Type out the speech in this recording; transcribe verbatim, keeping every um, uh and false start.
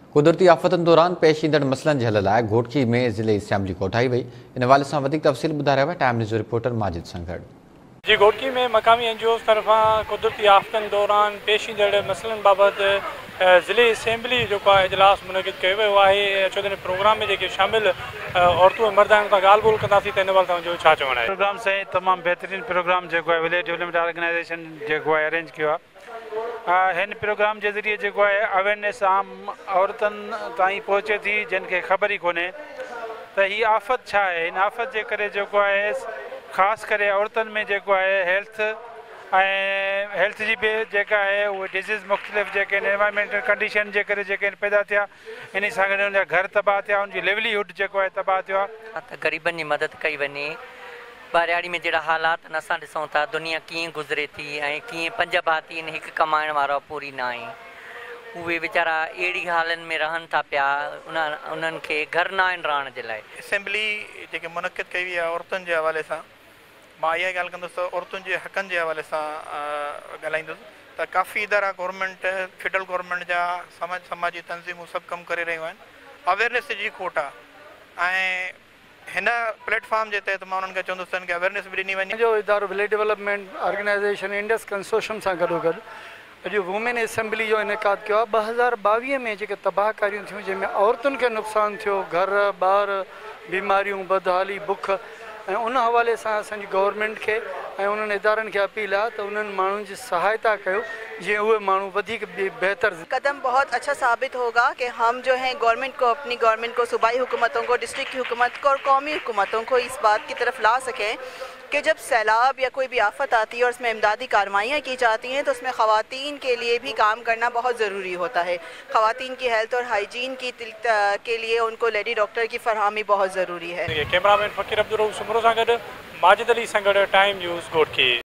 कुदरती आफ़तनि दौरान पेश ईंदड़ मसइलनि जे हल लाइ घोटकी में ज़िले असेंबली कोठाई वई। इन हवाले सां वधीक तफ़सील ॿुधाए रहियो आहे टाइम न्यूज़ रिपोर्टर माजिद सां गॾु। जी घोटकी में मकामी एन जी ओज़ तरफ़ां कुदरती आफ़तनि दौरान पेश ईंदड़ मसइलनि बाबति ज़िले असेंबली जेको आहे इजलास मुनक़िद कयो वियो आहे। चौधरी प्रोग्राम में जेके शामिल औरतूं ऐं मर्द आहिनि उतां ॻाल्हि ॿोल कंदासीं त इन बारे तव्हांजो छा चवणु आहे? प्रोग्राम साईं तमामु बहितरीनु प्रोग्राम जेको आहे विलेज डेवलपमेंट ऑर्गेनाइज़ेशन जेको आहे अरेंज कयो आहे। हिन प्रोग्राम जे ज़रिए जेको आहे अवेयरनेस आम औरतुनि ताईं पहुचे थी जिन खे ख़बर ई कोन्हे त हीअ आफ़त छा आहे। हिन आफ़त जे करे जेको आहे ख़ासि करे औरतुनि में जेको आहे हेल्थ ऐं हेल्थ जी बि जेका आहे उहे डिज़ीज़ मुख़्तलिफ़ जेके एनवायरमेंटल कंडीशन जे करे जेके पैदा थिया इन सां गॾु उनजा घर तबाह थिया, उनजी लिवलीहुड जेको आहे तबाह थियो आहे। त ग़रीबनि जी मदद कई वञे। ॿारियाड़ी में जहिड़ा हालात असां ॾिसूं था दुनिया कीअं गुज़रे थी ऐं कीअं पंज भाती आहिनि हिकु कमाइण वारो पूरी न आहे। उहे वीचारा अहिड़ी हालनि में रहनि था पिया, उन उन्हनि खे घर न आहिनि रहण जे लाइ। असेंबली जेके मुनक़िद कई वई आहे औरतुनि जे हवाले सां मां इहा ॻाल्हि कंदुसि त औरतुनि जे हक़नि जे हवाले सां ॻाल्हाईंदुसि त काफ़ी इदारा गवर्नमेंट फेडरल गवर्नमेंट जा समाज समाजी तंज़ीमूं सभु कमु करे रहियूं आहिनि। अवेयरनेस जी खोट आहे ऐं हिन प्लेटफॉर्म जे तहत मां उन्हनि खे चवंदुसि कि अवेयरनेस बि ॾिनी वञे। जो इदारो village development organisation Indus consortium सां गॾोगॾु अॼु वुमेन असेंबली जो इनकाद कयो आहे। ॿ हज़ार ॿावीह में जेके तबाहकारियूं थियूं जंहिंमें औरतुनि खे नुक़सानु थियो, घर ॿार बीमारियूं बदहाली बुख, ऐं उन हवाले सां असांजी गवर्नमेंट खे ऐं उन्हनि इदारनि खे अपील आहे त उन्हनि माण्हुनि जी सहायता कयो जीअं उहे माण्हू वधीक बेहतर। कदम बहुत अच्छा साबित होगा कि हम जो है गवर्नमेंट को, अपनी गवर्नमेंट को, सूबाई हुकूमतों को, डिस्ट्रिक्ट की हुकूमत को और कौमी हुकूमतों को इस बात की तरफ ला सकें कि जब सैलाब या कोई भी आफत आती है और उसमें इमदादी कार्रवाइयाँ की जाती हैं तो उसमें ख़वातीन के लिए भी काम करना बहुत ज़रूरी होता है। ख़वातीन की हेल्थ और हाइजीन की के लिए उनको लेडी डॉक्टर की फरहमी बहुत ज़रूरी है। कैमरामैन फ़कीर अब्दुल रऊफ़ सुमरो सां गॾु माजिद अली सां गॾु टाइम न्यूज़ घोटकी।